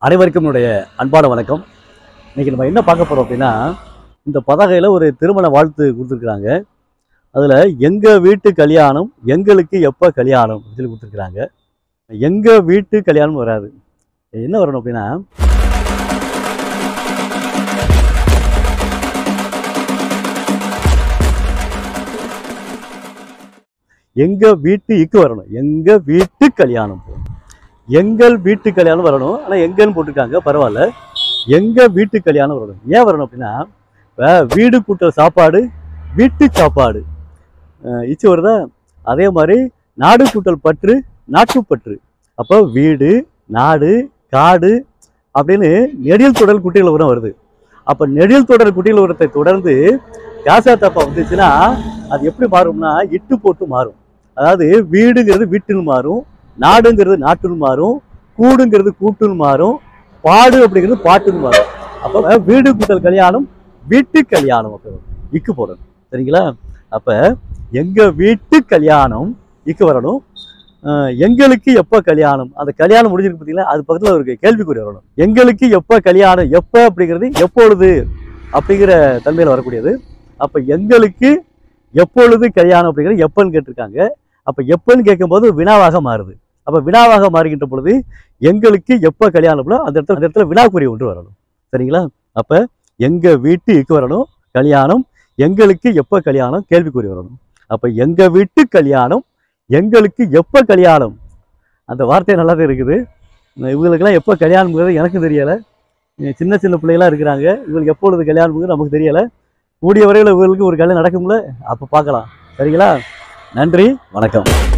அனைவருக்கும் என்னுடைய அன்பான வணக்கம். இன்னைக்கு நம்ம என்ன பார்க்க போறோம் அப்படின்னா, இந்த பதாகையில் ஒரு திருமண வாழ்த்து கொடுத்துருக்குறாங்க. அதில் எங்கள் வீட்டு கல்யாணம் எங்களுக்கு எப்போ கல்யாணம் சொல்லி கொடுத்துருக்குறாங்க. எங்கள் வீட்டு கல்யாணம் வராது, என்ன வரணும் அப்படின்னா, எங்கள் வீட்டுக்கு வரணும். எங்கள் வீட்டு கல்யாணம், எங்கள் வீட்டு கல்யாணம் வரணும். ஆனால் எங்கன்னு போட்டிருக்காங்க, பரவாயில்ல. எங்கள் வீட்டு கல்யாணம் வரணும். ஏன் வரணும் அப்படின்னா, வீடு கூட்டல் சாப்பாடு வீட்டு சாப்பாடு இச்சு வருதா. அதே மாதிரி நாடு கூட்டல் பற்று நாட்டுப்பற்று. அப்போ வீடு நாடு காடு அப்படின்னு நெடில் தொடர் குட்டிகள் உரம் வருது. அப்போ நெடில் தொடர் குட்டிகள் உரத்தை தொடர்ந்து காசா தப்பா வந்துச்சுன்னா அது எப்படி மாறும்னா இட்டு போட்டு மாறும். அதாவது வீடுங்கிறது வீட்டுன்னு மாறும், நாடுங்கிறது நாட்டுன்னு மாறும், கூடுங்கிறது கூட்டுன்னு மாறும், பாடு அப்படிங்கிறது பாட்டுன்னு மாறும். அப்போ வீடு கூட்டல் கல்யாணம் வீட்டு கல்யாணம் அப்போ இக்கு போடணும். சரிங்களா? அப்போ எங்கள் வீட்டு கல்யாணம் இக்கு வரணும். எங்களுக்கு எப்போ கல்யாணம், அந்த கல்யாணம் முடிஞ்சிருக்கு பார்த்தீங்களா, அது பக்கத்தில் ஒரு கேள்விக்குறி வரணும். எங்களுக்கு எப்போ கல்யாணம், எப்போ அப்படிங்கிறது எப்பொழுது அப்படிங்கிற தன்மையில் வரக்கூடியது. அப்போ எங்களுக்கு எப்பொழுது கல்யாணம் அப்படிங்கிறது எப்போன்னு கேட்டிருக்காங்க. அப்போ எப்போன்னு கேட்கும்போது வினாவாக மாறுது. அப்போ வினாவாக மாறுகின்ற பொழுது எங்களுக்கு எப்போ கல்யாணம் அந்த இடத்துல வினாக்குறி ஒன்று வரணும். சரிங்களா? அப்போ எங்கள் வீட்டுக்கு வரணும் கல்யாணம், எங்களுக்கு எப்போ கல்யாணம் கேள்விக்குறி வரணும். அப்போ எங்கள் வீட்டு கல்யாணம் எங்களுக்கு எப்போ கல்யாணம், அந்த வார்த்தை நல்லா தான் இருக்குது. இவங்களுக்கெல்லாம் எப்போ கல்யாணம்ங்கிறது எனக்கும் தெரியலை. சின்ன சின்ன பிள்ளைகளாக இருக்கிறாங்க, இவங்களுக்கு எப்பொழுது கல்யாணம்ங்கிறது நமக்கு தெரியலை. கூடிய வரையில் இவங்களுக்கு ஒரு கல்யாணம் நடக்கும்ல, அப்போ பார்க்கலாம். சரிங்களா? நன்றி, வணக்கம்.